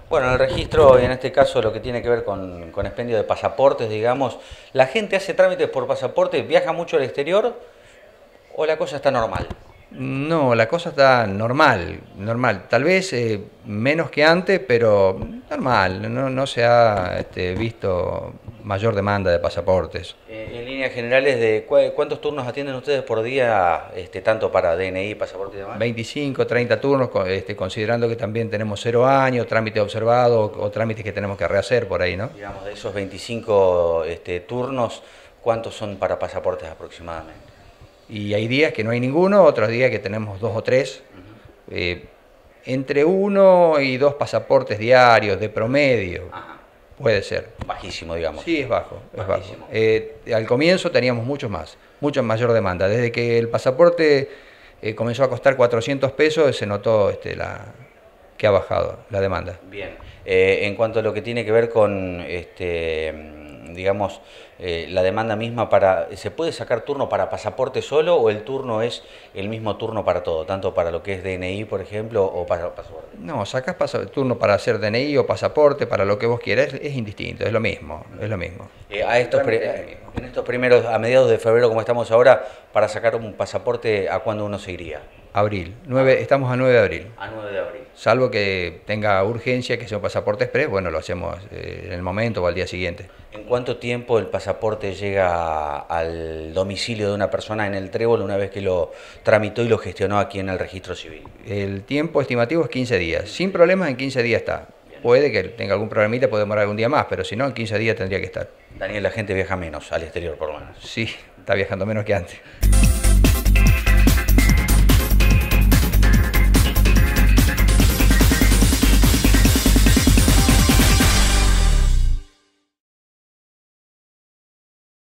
Bueno, en el registro, en este caso, lo que tiene que ver con expendio de pasaportes, digamos, ¿la gente hace trámites por pasaporte, viaja mucho al exterior o la cosa está normal? No, la cosa está normal, normal. Tal vez menos que antes, pero normal. No se ha visto mayor demanda de pasaportes. En líneas generales, ¿cuántos turnos atienden ustedes por día, tanto para DNI, pasaporte y demás? 25, 30 turnos, considerando que también tenemos 0 años, trámite observado o trámites que tenemos que rehacer por ahí, ¿no? Digamos, de esos 25 turnos, ¿cuántos son para pasaportes aproximadamente? Y hay días que no hay ninguno, otros días que tenemos dos o tres. eh, Entre 1 y 2 pasaportes diarios de promedio, Ajá. puede ser. Bajísimo, digamos. Sí, es bajo, es bajo. Bajísimo. Al comienzo teníamos muchos más, mucha mayor demanda. Desde que el pasaporte comenzó a costar 400 pesos, se notó que ha bajado la demanda. Bien. En cuanto a lo que tiene que ver con, digamos, la demanda misma ¿se puede sacar turno para pasaporte solo o el turno es el mismo turno para todo, tanto para lo que es DNI, por ejemplo, o para pasaporte? No, sacás turno para hacer DNI o pasaporte, para lo que vos quieras, es indistinto, es lo mismo, es lo mismo. El trámite es el mismo. En estos primeros, a mediados de febrero, como estamos ahora, para sacar un pasaporte, ¿a cuándo uno se iría? Abril, 9, estamos a 9 de abril. A 9 de abril. Salvo que tenga urgencia, que sea un pasaporte express, bueno, lo hacemos en el momento o al día siguiente. ¿En cuánto tiempo el pasaporte llega al domicilio de una persona en el Trébol una vez que lo tramitó y lo gestionó aquí en el registro civil? El tiempo estimativo es 15 días. Sin problemas, en 15 días está. Puede que tenga algún problemita, puede demorar algún día más, pero si no, en 15 días tendría que estar. Daniel, la gente viaja menos al exterior por lo menos. Sí, está viajando menos que antes.